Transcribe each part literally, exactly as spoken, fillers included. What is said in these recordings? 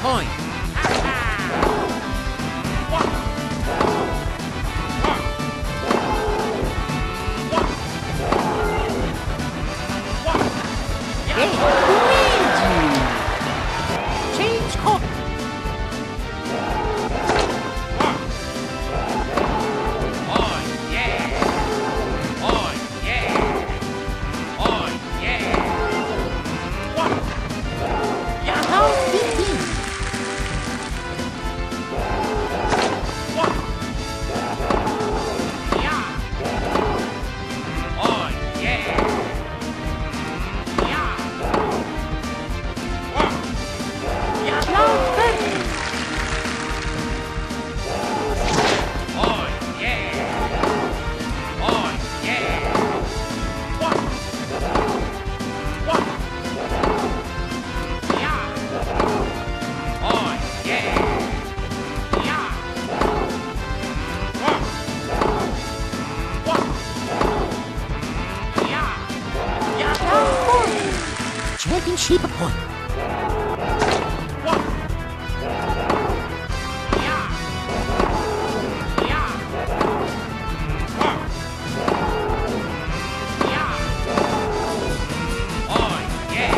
point. Hey, Luigi! Change course. Oh yeah! Oh yeah! Oh yeah! Now fifteen. Yeah! Oh yeah! Yeah! Now thirty. Oh yeah! Oh yeah! Yeah! Oh yeah! Yeah! Yeah! Now forty. Championship point. Yeah! Yeah! Yeah! Oh yeah!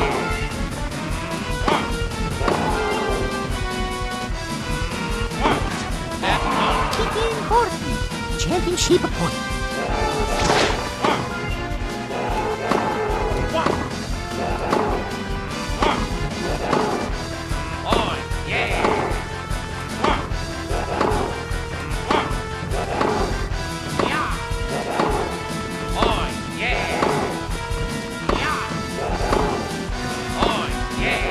fifteen forty. Championship point. Oh yeah! Yeah! Oh yeah! Yeah! Oh yeah!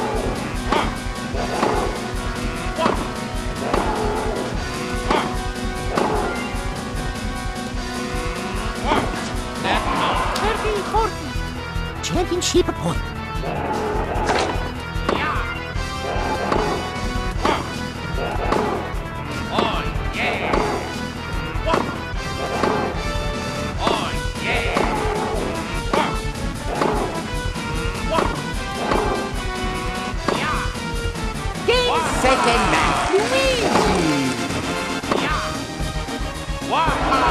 thirty forty. Championship point. Yeah! Oh yeah! Oh yeah! Yeah! Game second match. Luigi. Yeah! Wow!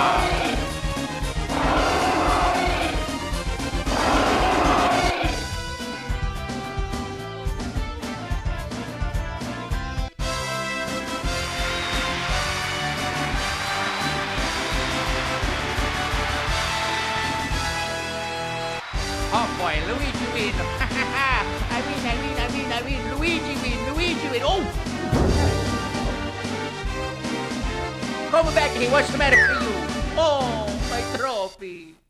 Oh boy, Luigi win! I win, I win, I win, I win! Luigi win, Luigi win! Oh! Come back here, what's the matter with you? Oh, my trophy!